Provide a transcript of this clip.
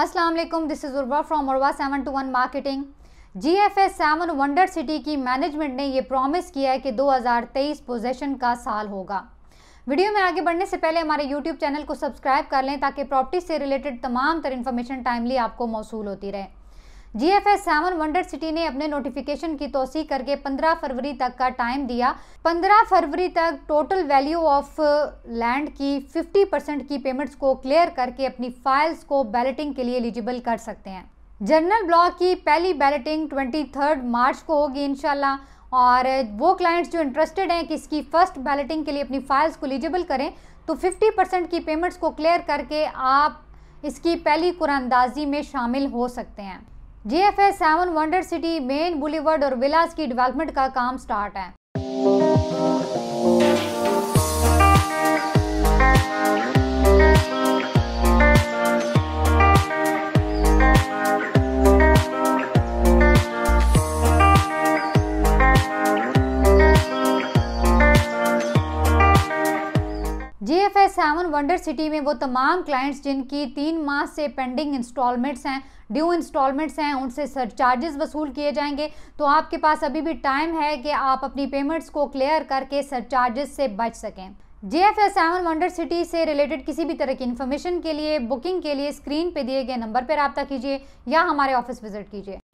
अस्सलाम वालेकुम, this is Urwa from Urwa 721 marketing. GFS 7 wonder city की मैनेजमेंट ने ये प्रॉमिस किया है कि 2023 पोजेशन का साल होगा। वीडियो में आगे बढ़ने से पहले हमारे YouTube चैनल को सब्सक्राइब कर लें ताकि प्रॉपर्टी से रिलेटेड तमाम तर इन्फॉर्मेशन टाइमली आपको मौसूल होती रहे। GFS 7 वंडर सिटी ने अपने नोटिफिकेशन की तौसीक करके 15 फरवरी तक का टाइम दिया। 15 फरवरी तक टोटल वैल्यू ऑफ लैंड की 50% की पेमेंट्स को क्लियर करके अपनी फाइल्स को बैलेटिंग के लिए एलिजिबल कर सकते हैं। जनरल ब्लॉक की पहली बैलेटिंग 23 मार्च को होगी इंशाल्लाह, और वो क्लाइंट्स जो इंटरेस्टेड हैं कि इसकी फर्स्ट बैलेटिंग के लिए अपनी फाइल्स को एलिजिबल करें तो 50% की पेमेंट्स को क्लियर करके आप इसकी पहली कुरानंदाजी में शामिल हो सकते हैं। GFS 7 wonder city main boulevard और विलास की डेवलपमेंट का काम स्टार्ट है। GFS 7 वंडर सिटी में वो तमाम क्लाइंट्स जिनकी 3 माह से पेंडिंग इंस्टॉलमेंट्स हैं, ड्यू इंस्टॉलमेंट्स हैं, उनसे सरचार्जेस वसूल किए जाएंगे। तो आपके पास अभी भी टाइम है कि आप अपनी पेमेंट्स को क्लियर करके सरचार्जेस से बच सकें। GFS 7 वंडर सिटी से रिलेटेड किसी भी तरह की इन्फॉर्मेशन के लिए, बुकिंग के लिए स्क्रीन पे दिए गए नंबर पर रब्ता कीजिए या हमारे ऑफिस विजिट कीजिए।